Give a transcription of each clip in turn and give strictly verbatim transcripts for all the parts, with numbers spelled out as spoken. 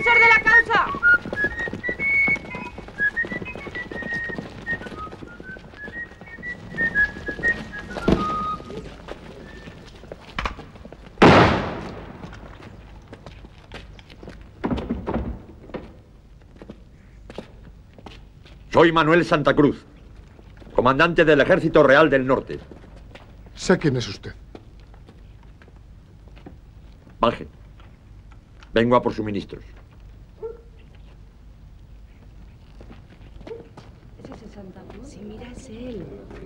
defensor de la causa! Soy Manuel Santa Cruz, comandante del Ejército Real del Norte. Sé quién es usted. Baje. Vengo a por suministros. ¿Es ese Santa Cruz? Sí, mira, es él.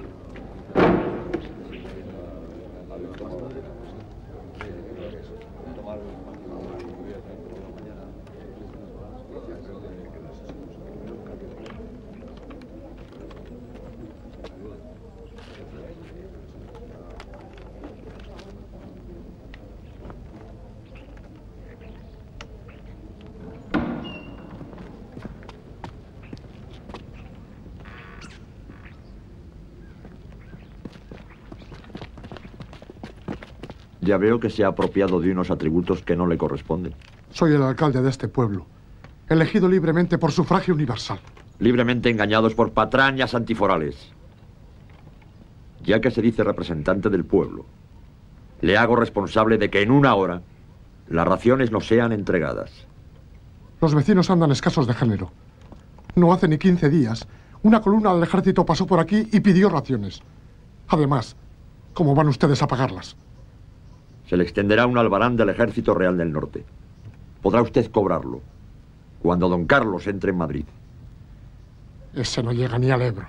Ya veo que se ha apropiado de unos atributos que no le corresponden. Soy el alcalde de este pueblo, elegido libremente por sufragio universal. Libremente engañados por patrañas antiforales. Ya que se dice representante del pueblo, le hago responsable de que en una hora las raciones no sean entregadas. Los vecinos andan escasos de género. No hace ni quince días, una columna del ejército pasó por aquí y pidió raciones. Además, ¿cómo van ustedes a pagarlas? Se le extenderá un albarán del Ejército Real del Norte. Podrá usted cobrarlo cuando don Carlos entre en Madrid. Ese no llega ni al Ebro.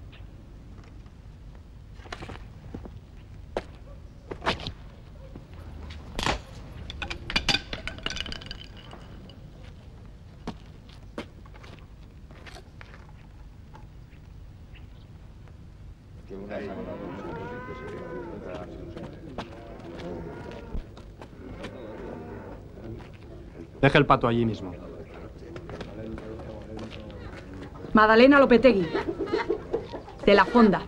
Deje el pato allí mismo. Madalena Lopetegui, de la Fonda.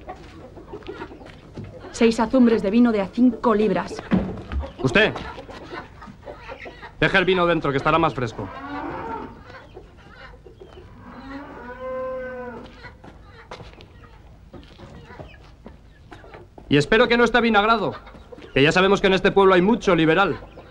Seis azumbres de vino de a cinco libras. ¡Usted! Deje el vino dentro, que estará más fresco. Y espero que no esté vinagrado, que ya sabemos que en este pueblo hay mucho liberal.